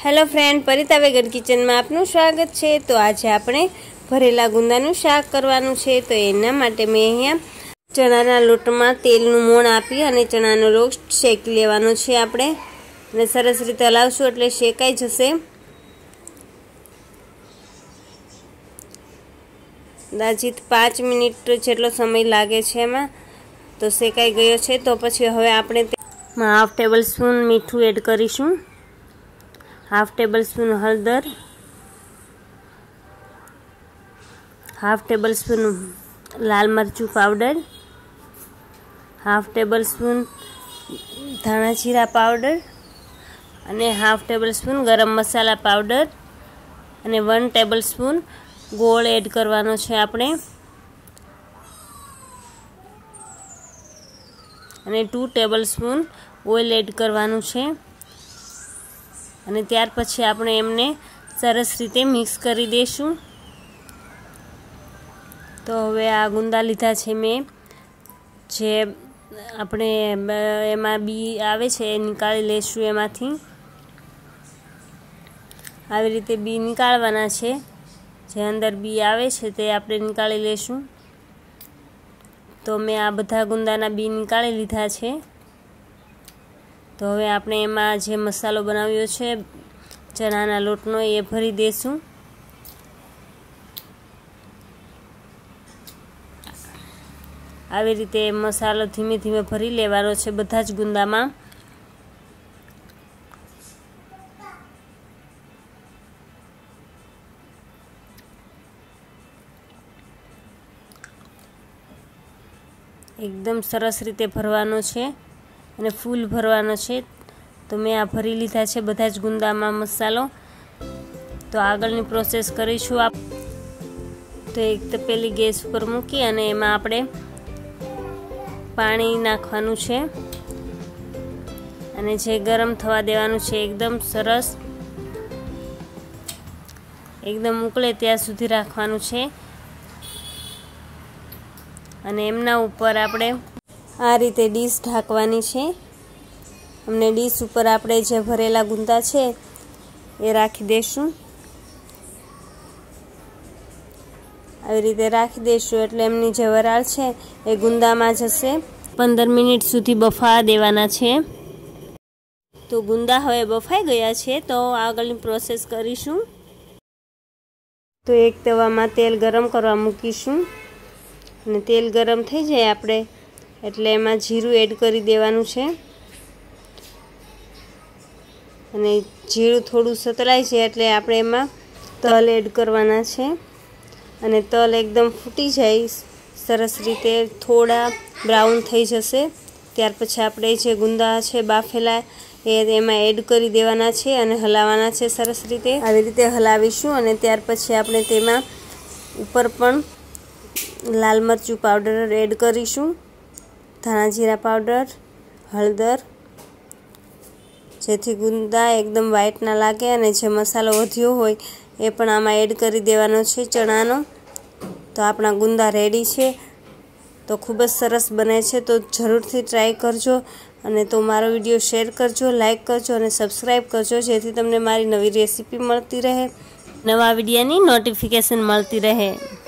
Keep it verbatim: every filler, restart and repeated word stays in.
Hello friend, Parita Vegad kitchen में आपनु स्वागत है। तो आज आपणे भरेला गुंदानुं शाक करवानुं छे। तो एना माटे मैं अहींया चणाना लोटमां तेलनुं मोण आपी अने चणानो लोट शेकी लेवानो छे आपणे अने सरस रीते हलावशुं एटले शेकाई जशे। अंदाजित पांच मिनिट जेटलो समय लागे छे एमां। तो शेकाई गयो छे। तो पछी हवे आपणे तेमां हाफ टेबल स्पून मीठुं एड करीशुं, हाफ टेबल स्पून हळदर, हाफ टेबल स्पून लाल मरचू पाउडर, हाफ टेबल स्पून धाणा जीरा पाउडर अने half table spoon garam masala powder अने वन टेबल स्पून गोळ एड करवानो छे आपणे अने two table spoon oil add करवानुं छे અને ત્યાર પછી આપણે એમને સરસ રીતે મિક્સ કરી દઈશું। તો હવે આ ગુંદા લીધા છે મેં, જે આપણે એમાં બી આવે છે એ નીકાળી લઈશું એમાંથી। આવી રીતે બી નીકાળવાના છે, જે અંદર બી આવે છે તે આપણે નીકાળી લઈશું। તો મેં આ બધા ગુંદાના બી નીકાળી લીધા છે। तो हवे आपणे एमां जे मसालो बनाव्यो छे चणाना लोटनो ए भरी देशुं। आवी रीते मसालो धीमे धीमे भरी लेवानो छे बधा ज गुंदामां। एकदम सरस रीते भरवानो छे અને ફૂલ ભરવાનો છે। તો મેં આ ભરી લીધા છે બધા જ ગુંદામાં મસાલો। તો આગળની પ્રોસેસ કરીશું આપ। તો એક તપેલી ગેસ ઉપર મૂકી અને એમાં આપણે પાણી નાખવાનું છે અને જે ગરમ થવા દેવાનું છે એકદમ સરસ, એકદમ ઉકળે ત્યાં સુધી રાખવાનું છે અને એમના ઉપર આપણે आ रीते डीश ढांकवानी छे। अमने डीश उपर आपणे जे भरेला गुंदा छे ए राखी देशुं। आवी रीते राखी देशुं एटले एमनी जे वराळ छे ए गुंदामां जशे। पंदर मिनिट सुधी बफावा देवाना छे। तो गुंदा हवे बफाई गया छे। तो आगळनी प्रोसेस करीशुं। तो एक तवामां तेल गरम करवा मूकीशुं अने तेल गरम थई जाय आपणे એટલે એમાં જીરું એડ કરી દેવાનું છે અને જીરું થોડું સતળાય છે એટલે આપણે એમાં તલ એડ કરવાના છે અને તલ એકદમ ફૂટી જાય સરસ રીતે, થોડા બ્રાઉન થઈ જશે ત્યાર પછી આપણે જે ગુંદા છે બાફેલા એ એમાં એડ કરી દેવાના છે અને હલાવવાના છે સરસ રીતે। આવી રીતે હલાવીશું અને ત્યાર પછી આપણે તેમાં ઉપર પણ લાલ મરચું પાવડર એડ કરીશું, धाणा जीरा पाउडर, हळदर, जेथी गुंदा एकदम व्हाइट ना लागे अने जे मसालो वध्यो होय ए पण आमां एड करी देवानो छे चणानो। तो आपणा गुंदा रेडी छे। तो खूब ज सरस बने छे। तो जरूरथी ट्राय करजो अने तो मारो विडियो शेर करजो, लाइक करजो अने सब्सक्राइब करजो, जेथी तमने मारी नवी रेसिपी मळती रहे, नवा विडियोनी नोटिफिकेशन मळती रहे।